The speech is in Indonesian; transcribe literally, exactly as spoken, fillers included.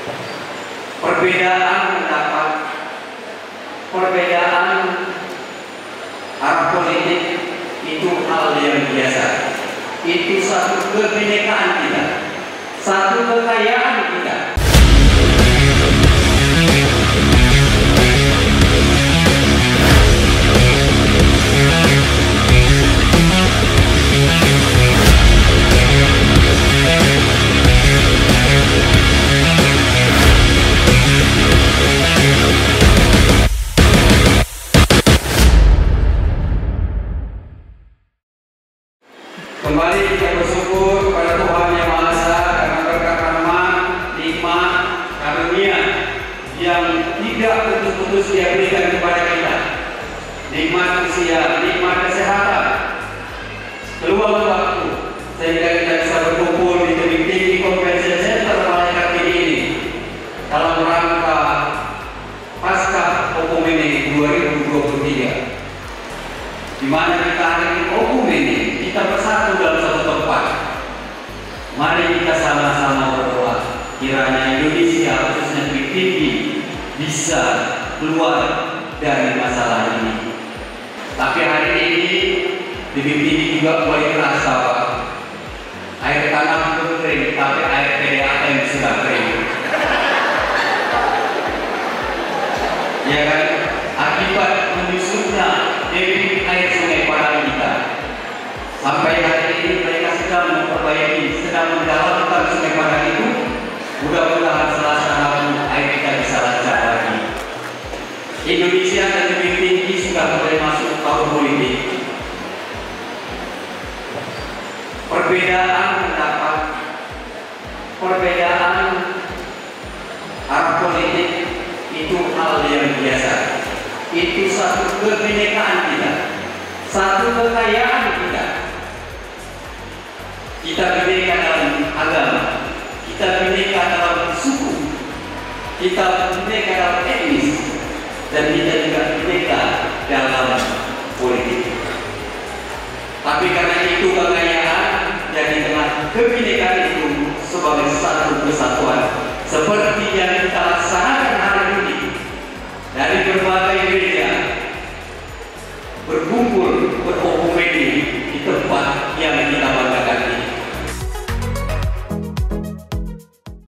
Perbedaan pendapat, perbedaan arah politik itu hal yang biasa. Itu satu kebinekaan kita, satu kekayaan kita. Kembali kita bersyukur kepada Tuhan Yang Maha Esa karena berkat rahmat, nikmat, karunia yang tidak putus-putus Dia berikan kepada kita. Nikmat usia, nikmat kesehatan, peluang waktu sehingga kita bisa berkumpul di tebing tinggi Convention Center Malaikat ini dalam rangka Pasca Okumene dua ribu dua puluh tiga, di mana kita hari ini Okumene kita bersatu dalam satu tempat. Mari kita sama-sama berdoa kiranya Indonesia khususnya Tebing Tinggi bisa keluar dari masalah ini. Tapi hari ini Tebing Tinggi juga mulai terasa, Pak. Air tanah itu kering, tapi air P D A M sudah kering. Ya kan? Akibat menyusutnya debit air sungai Padang kita. Sampai hari ini mereka sedang memperbaiki, sedang mendalamkan sungai Padang itu. Mudah-mudahan Selasa Rabu air kita bisa lancar lagi. Indonesia dan Tebing Tinggi sudah mulai masuk tahun politik. Perbedaan pendapat, perbedaan arah politik itu hal yang biasa. Itu satu kebinekaan kita, satu kekayaan kita. Kita bineka dalam agama, kita bineka dalam suku, kita bineka dalam etnis, dan kita juga bineka dalam politik. Tapi karena itu kekayaan, jadi dengan kebinekaan itu sebagai satu kesatuan, seperti yang